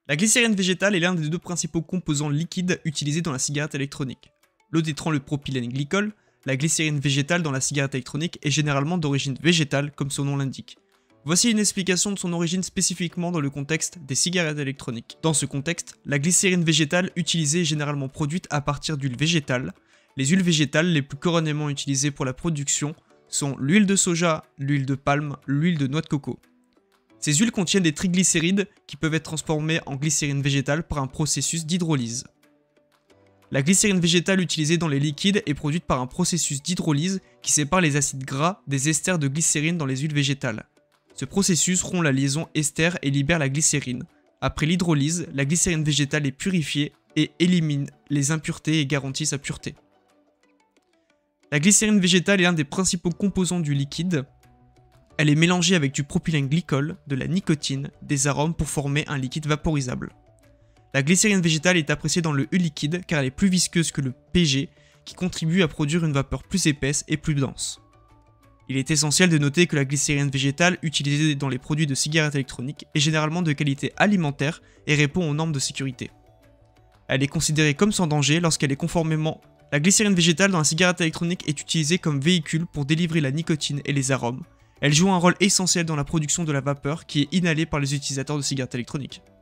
La glycérine végétale est l'un des deux principaux composants liquides utilisés dans la cigarette électronique. L'autre étant le propylène glycol, la glycérine végétale dans la cigarette électronique est généralement d'origine végétale comme son nom l'indique. Voici une explication de son origine spécifiquement dans le contexte des cigarettes électroniques. Dans ce contexte, la glycérine végétale utilisée est généralement produite à partir d'huiles végétales. Les huiles végétales les plus couramment utilisées pour la production sont l'huile de soja, l'huile de palme, l'huile de noix de coco. Ces huiles contiennent des triglycérides qui peuvent être transformés en glycérine végétale par un processus d'hydrolyse. La glycérine végétale utilisée dans les liquides est produite par un processus d'hydrolyse qui sépare les acides gras des esters de glycérine dans les huiles végétales. Ce processus rompt la liaison ester et libère la glycérine. Après l'hydrolyse, la glycérine végétale est purifiée et élimine les impuretés et garantit sa pureté. La glycérine végétale est l'un des principaux composants du liquide. Elle est mélangée avec du propylène glycol, de la nicotine, des arômes pour former un liquide vaporisable. La glycérine végétale est appréciée dans le E-liquide car elle est plus visqueuse que le PG qui contribue à produire une vapeur plus épaisse et plus dense. Il est essentiel de noter que la glycérine végétale utilisée dans les produits de cigarettes électroniques est généralement de qualité alimentaire et répond aux normes de sécurité. Elle est considérée comme sans danger lorsqu'elle est conformément. La glycérine végétale dans la cigarette électronique est utilisée comme véhicule pour délivrer la nicotine et les arômes. Elle joue un rôle essentiel dans la production de la vapeur qui est inhalée par les utilisateurs de cigarettes électroniques.